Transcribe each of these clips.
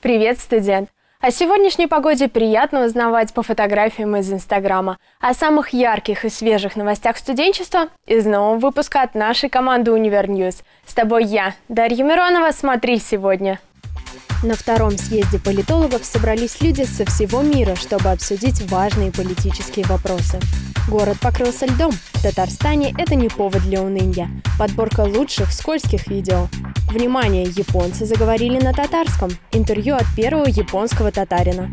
Привет, студент! О сегодняшней погоде приятно узнавать по фотографиям из Инстаграма. О самых ярких и свежих новостях студенчества из нового выпуска от нашей команды Универньюз. С тобой я, Дарья Миронова. Смотри сегодня. На втором съезде политологов собрались люди со всего мира, чтобы обсудить важные политические вопросы. Город покрылся льдом. В Татарстане это не повод для уныния. Подборка лучших скользких видео. Внимание, японцы заговорили на татарском. Интервью от первого японского татарина.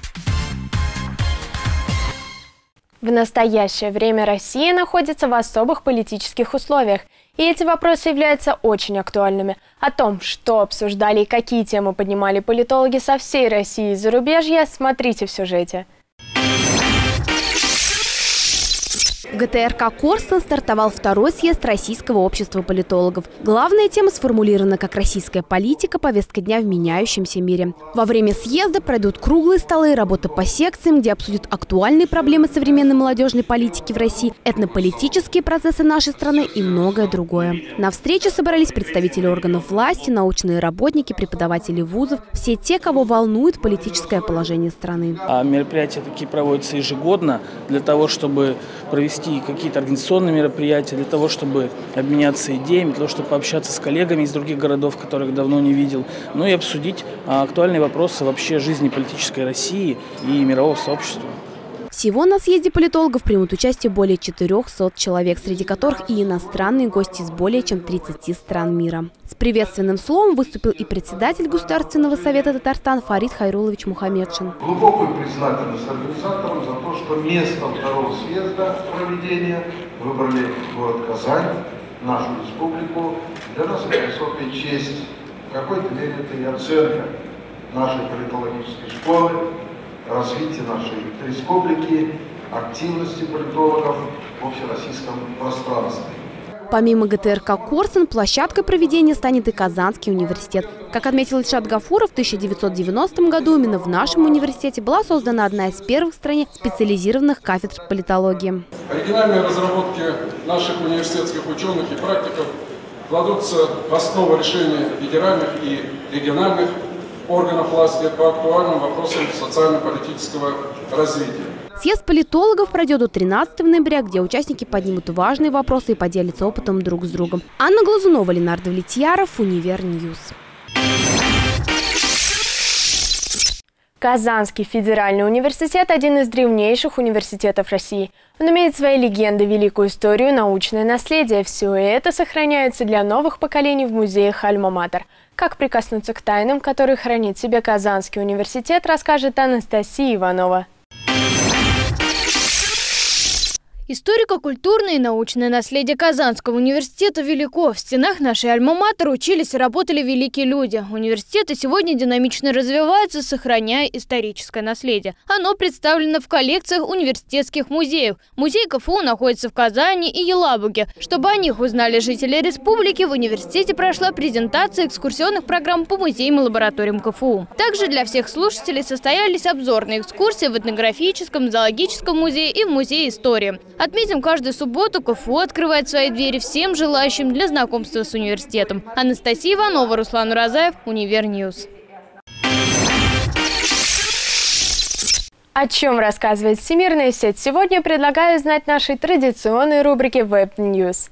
В настоящее время Россия находится в особых политических условиях. И эти вопросы являются очень актуальными. О том, что обсуждали и какие темы поднимали политологи со всей России и зарубежья, смотрите в сюжете. В ГТРК «Корстон» стартовал второй съезд Российского общества политологов. Главная тема сформулирована как «Российская политика. Повестка дня в меняющемся мире». Во время съезда пройдут круглые столы, работа по секциям, где обсудят актуальные проблемы современной молодежной политики в России, этнополитические процессы нашей страны и многое другое. На встрече собрались представители органов власти, научные работники, преподаватели вузов, все те, кого волнует политическое положение страны. Мероприятия такие проводятся ежегодно для того, чтобы провести какие-то организационные мероприятия, для того, чтобы обменяться идеями, для того, чтобы пообщаться с коллегами из других городов, которых давно не видел, ну и обсудить актуальные вопросы вообще жизни политической России и мирового сообщества. Всего на съезде политологов примут участие более 400 человек, среди которых и иностранные гости из более чем 30 стран мира. С приветственным словом выступил и председатель Государственного совета Татарстана Фарид Хайрулович Мухаммедшин. Глубокую признательность организаторам за то, что местом второго съезда проведения выбрали город Казань, нашу республику. Для нас это высокая честь. В какой-то мере это и оценка нашей политологической школы, развития нашей республики, активности политологов в общероссийском пространстве. Помимо ГТРК «Корстон», площадкой проведения станет и Казанский университет. Как отметил Ильшат Гафуров, в 1990 году именно в нашем университете была создана одна из первых в стране специализированных кафедр политологии. Оригинальные разработки наших университетских ученых и практиков кладутся в основу решения федеральных и региональных органов власти по актуальным вопросам социально-политического развития. Съезд политологов пройдет до 13 ноября, где участники поднимут важные вопросы и поделятся опытом друг с другом. Анна Глазунова, Ленардо Влетьяров, Универньюз. Казанский федеральный университет – один из древнейших университетов России. Он имеет свои легенды, великую историю, научное наследие. Все это сохраняется для новых поколений в музеях Альма-Матер. Как прикоснуться к тайнам, которые хранит в себе Казанский университет, расскажет Анастасия Иванова. Историко-культурное и научное наследие Казанского университета велико. В стенах нашей Альма-Матер учились и работали великие люди. Университеты сегодня динамично развиваются, сохраняя историческое наследие. Оно представлено в коллекциях университетских музеев. Музей КФУ находится в Казани и Елабуге. Чтобы о них узнали жители республики, в университете прошла презентация экскурсионных программ по музеям и лабораториям КФУ. Также для всех слушателей состоялись обзорные экскурсии в этнографическом, зоологическом музее и в музее истории. Отметим, каждую субботу КФУ открывает свои двери всем желающим для знакомства с университетом. Анастасия Иванова, Руслан Уразаев, Универньюз. О чем рассказывает всемирная сеть? Сегодня предлагаю знать нашей традиционной рубрике Web News.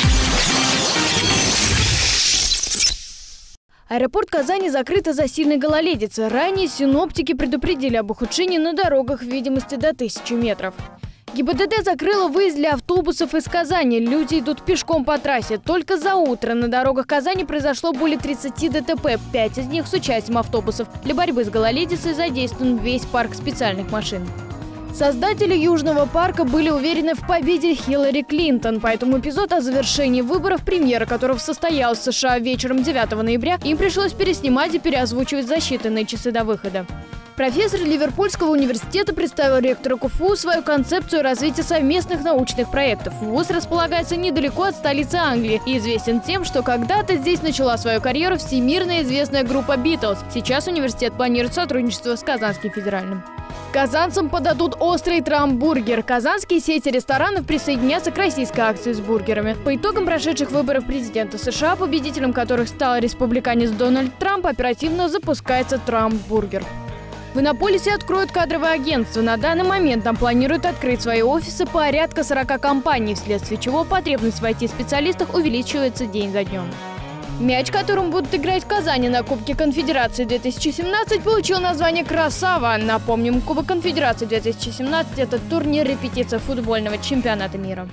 Аэропорт Казани закрыт из-за сильной гололедицы. Ранее синоптики предупредили об ухудшении на дорогах в видимости до 1000 метров. ГИБДД закрыла выезд для автобусов из Казани. Люди идут пешком по трассе. Только за утро на дорогах Казани произошло более 30 ДТП, 5 из них с участием автобусов. Для борьбы с гололедицей задействован весь парк специальных машин. Создатели Южного парка были уверены в победе Хиллари Клинтон, поэтому эпизод о завершении выборов, премьера которого состоялась в США вечером 9 ноября, им пришлось переснимать и переозвучивать за считанные часы до выхода. Профессор Ливерпульского университета представил ректору КФУ свою концепцию развития совместных научных проектов. Вуз располагается недалеко от столицы Англии и известен тем, что когда-то здесь начала свою карьеру всемирно известная группа «Битлз». Сейчас университет планирует сотрудничество с Казанским федеральным. казанцам подадут острый трамбургер. Казанские сети ресторанов присоединятся к российской акции с бургерами. По итогам прошедших выборов президента США, победителем которых стал республиканец Дональд Трамп, оперативно запускается трамбургер. В Иннополисе откроют кадровое агентство. На данный момент там планируют открыть свои офисы порядка 40 компаний, вследствие чего потребность в IT-специалистах увеличивается день за днем. Мяч, которым будут играть в Казани на Кубке Конфедерации 2017, получил название «Красава». Напомним, Кубок Конфедерации 2017 – это турнир-репетиция футбольного чемпионата мира.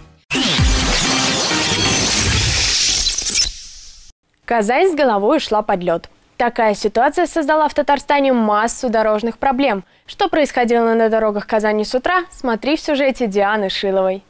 Казань с головой ушла под лед. Такая ситуация создала в Татарстане массу дорожных проблем. Что происходило на дорогах Казани с утра, смотри в сюжете Дианы Шиловой.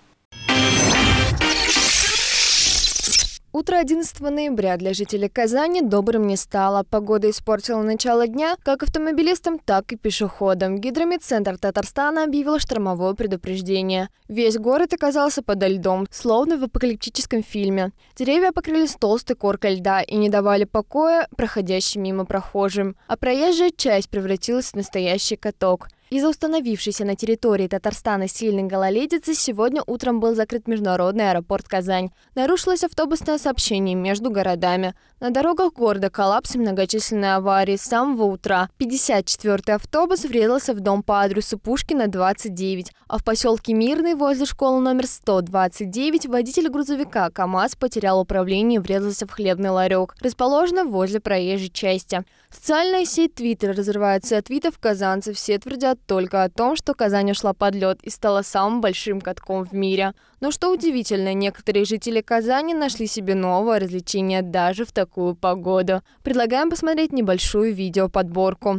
Утро 11 ноября для жителей Казани добрым не стало. Погода испортила начало дня как автомобилистам, так и пешеходам. Гидрометцентр Татарстана объявил штормовое предупреждение. Весь город оказался подо льдом, словно в апокалиптическом фильме. Деревья покрылись толстой коркой льда и не давали покоя проходящим мимо прохожим. А проезжая часть превратилась в настоящий каток. Из-за установившейся на территории Татарстана сильной гололедицы сегодня утром был закрыт международный аэропорт Казань. Нарушилось автобусное сообщение между городами. На дорогах города коллапс и многочисленные аварии с самого утра. 54-й автобус врезался в дом по адресу Пушкина, 29, а в поселке Мирный возле школы номер 129 водитель грузовика КАМАЗ потерял управление и врезался в хлебный ларек, расположенный возле проезжей части. Социальная сеть Twitter разрывается от твитов казанцев. Все твердят только о том, что Казань ушла под лед и стала самым большим катком в мире. Но что удивительно, некоторые жители Казани нашли себе новое развлечение даже в такую погоду. Предлагаем посмотреть небольшую видеоподборку.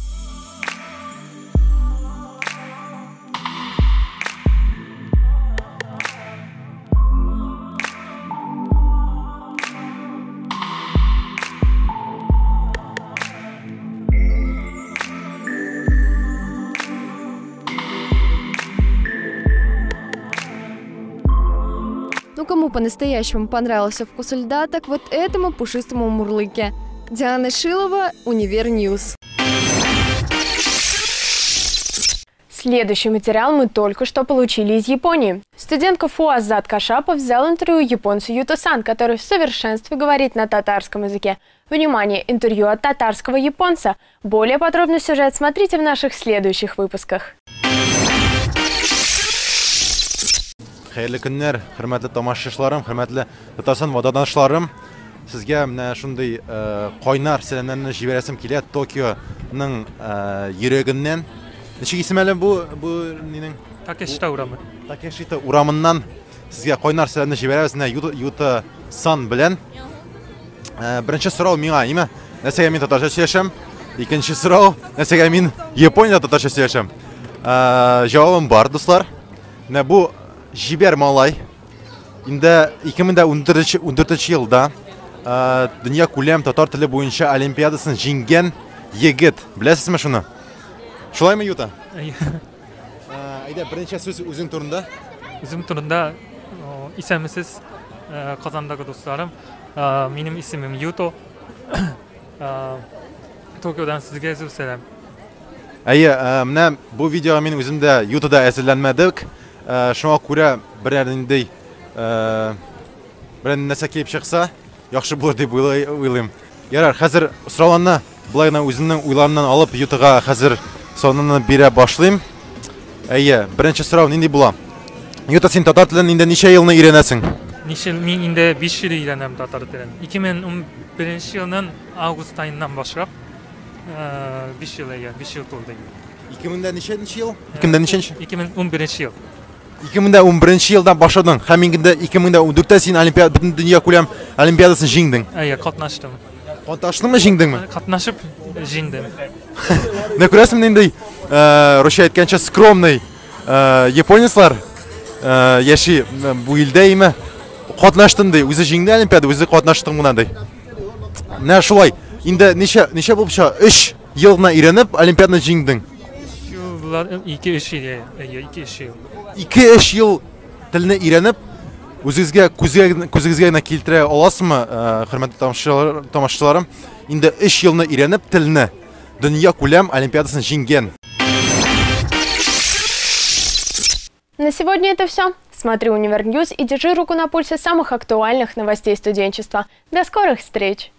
Ну, кому по-настоящему понравился вкус льда, так вот этому пушистому мурлыке. Диана Шилова, Универньюз. Следующий материал мы только что получили из Японии. Студентка ФУ Азат Кашапов взял интервью японцу Юто-сан, который в совершенстве говорит на татарском языке. Внимание, интервью от татарского японца. Более подробный сюжет смотрите в наших следующих выпусках. Xeyirli günler, hürmetli tamaşaçılarım, hürmetli Tatarsan vatandaşlarım. Sizge mine şunday qoynar selamlarını jiberesim keladi Tokio'nun yüreğinden. Nechik ismali bu nening? Takeshita Uraman. Takeshita Uramandan sizge qoynar selamlarını jiberamiz. Yuto-san bilan. Birinchi so'rov menga nima? Nasaga men tatarcha so'rashim. Ikkinchi so'rov, nasaga men Yaponiyada tatarcha so'rashim. Javobim bor, do'stlar. Bu Jiber Malay, indi 2014 yılda Dünya Kulem Tatar tili boyunca Olimpiyadasını jinggen yigit. Bilasizmi shuni? Shulaymi Yuta? Ayda birinchi so'z o'zing turunda. O'zim turunda isimsiz Qozondagi do'stlarim, mening ismim Yuto. Tokiodan sizga uzr so'rayman. Mana bu video men o'zimda Yutoda asarlanmadik. Shunga ko'ra bir narsa kelib chiqsa yaxshi bo'lar deb o'ylayman. Yarar, hozir so'rovlarni bularni o'zimning o'ylarimdan olib Yutoga hozir sonini bera boshlayman. Birinchi so'rov nima bo'ladi? Yuto, sen tatar tilini endi necha yilni o'rganasan? Men endi 5 yil o'rganaman tatar tilini. 2011-yilning avgust oyidan boshlab 5 yil to'ldi. 2000'da nechanchi yil? 2011-yil. 2011 yildan boshlading. Hamingda 2014da sen butun dunyo ko'lam olimpiadasini jingding. Qatnashdim. Qatnashdingmi, jingdingmi? Qatnashib jingdim. Ne ko'rasizmi endi Rusha aytgancha skromniy yaponецlar yashi bu yildaymi? Qatnashdim dey, o'zi jingdi olimpiada, o'zi qatnashdim bunday. Na shulay. Endi necha bo'lib shu 3 yilni o'rganib olimpiadani jingding. 2-3 yil. 2-3 yil tilni o'rganib, o'zingizga ko'zingizga keltira olasizmi, hurmatli tomoshabinlarim? Endi 3 yilni o'rganib tilni dunyo ko'lam olimpiadasini jinggan. На сегодня это все. Смотри Универньюз и держи руку на пульсе самых актуальных новостей студенчества. До скорых встреч!